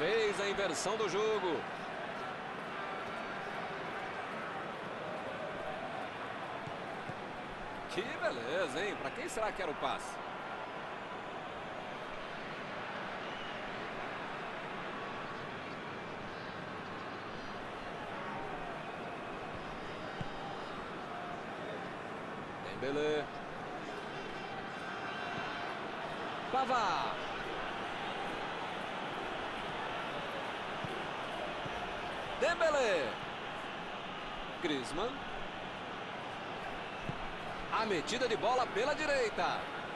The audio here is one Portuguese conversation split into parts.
Fez a inversão do jogo. Que beleza, hein? Para quem será que era o passe? Dembélé. Pavard. Dembélé. Griezmann. A metida de bola pela direita.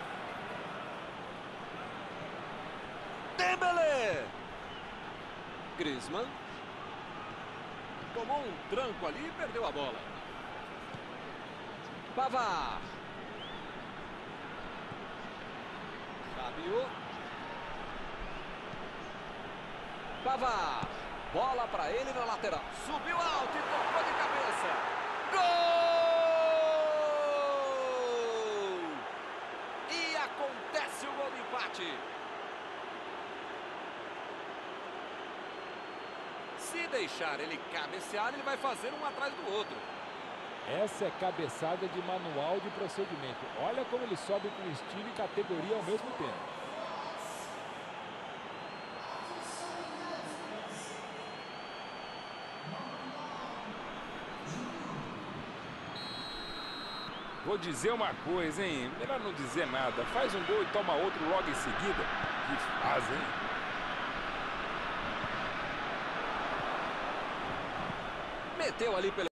Dembélé. Griezmann. Tomou um tranco ali e perdeu a bola. Pavard. Rabiot. Pavard. Bola para ele na lateral. Subiu alto e tocou de cabeça. Gol! E acontece o gol de empate. Se deixar ele cabecear, ele vai fazer um atrás do outro. Essa é cabeçada de manual de procedimento. Olha como ele sobe com estilo e categoria ao mesmo tempo. Vou dizer uma coisa, hein? Melhor não dizer nada. Faz um gol e toma outro logo em seguida. Que faz, hein? Meteu ali pelo